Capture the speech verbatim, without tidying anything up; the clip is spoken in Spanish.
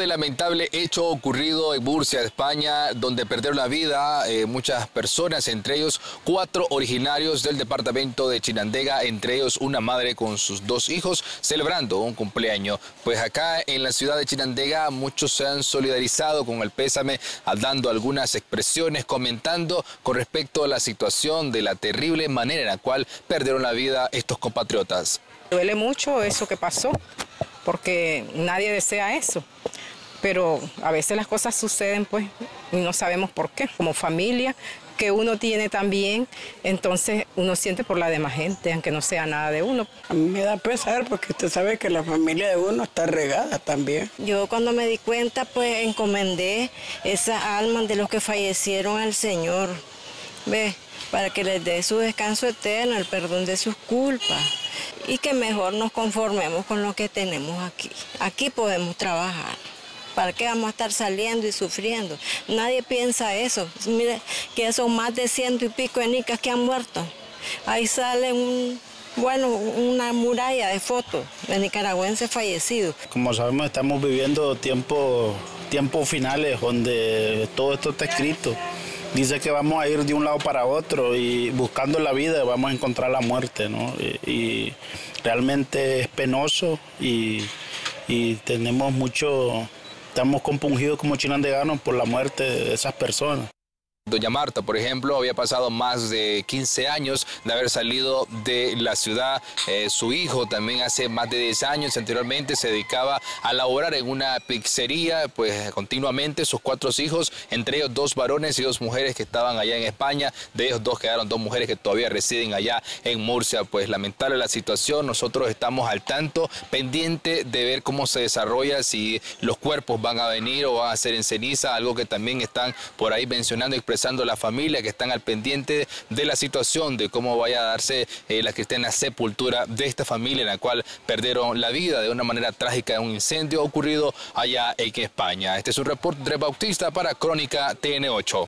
lamentable hecho ocurrido en Murcia, España, donde perdieron la vida eh, muchas personas, entre ellos cuatro originarios del departamento de Chinandega, entre ellos una madre con sus dos hijos celebrando un cumpleaños. Pues acá en la ciudad de Chinandega muchos se han solidarizado con el pésame, dando algunas expresiones, comentando con respecto a la situación de la terrible manera en la cual perdieron la vida estos compatriotas. Duele mucho eso que pasó, porque nadie desea eso, pero a veces las cosas suceden pues y no sabemos por qué. Como familia que uno tiene también, entonces uno siente por la demás gente, aunque no sea nada de uno. A mí me da pesar porque usted sabe que la familia de uno está regada también. Yo cuando me di cuenta pues encomendé esas almas de los que fallecieron al Señor, ¿ve? Para que les dé su descanso eterno, el perdón de sus culpas y que mejor nos conformemos con lo que tenemos aquí. Aquí podemos trabajar. ¿Para qué vamos a estar saliendo y sufriendo? Nadie piensa eso. Mire que son más de ciento y pico de nicas que han muerto. Ahí sale un, bueno, una muralla de fotos de nicaragüenses fallecidos. Como sabemos, estamos viviendo tiempos tiempos finales donde todo esto está escrito. Dice que vamos a ir de un lado para otro y buscando la vida vamos a encontrar la muerte, ¿no? Y, y realmente es penoso y, y tenemos mucho, estamos compungidos como chinandeganos por la muerte de esas personas. Doña Marta, por ejemplo, había pasado más de quince años de haber salido de la ciudad. Eh, su hijo también hace más de diez años anteriormente se dedicaba a laborar en una pizzería, pues continuamente sus cuatro hijos, entre ellos dos varones y dos mujeres que estaban allá en España. De ellos dos quedaron dos mujeres que todavía residen allá en Murcia. Pues lamentable la situación, nosotros estamos al tanto, pendiente de ver cómo se desarrolla, si los cuerpos van a venir o van a ser en ceniza, algo que también están por ahí mencionando y expresando la familia, que están al pendiente de la situación, de cómo vaya a darse eh, la cristiana sepultura de esta familia en la cual perdieron la vida de una manera trágica en un incendio ocurrido allá en España. Este es un reporte de Bautista para Crónica T N ocho.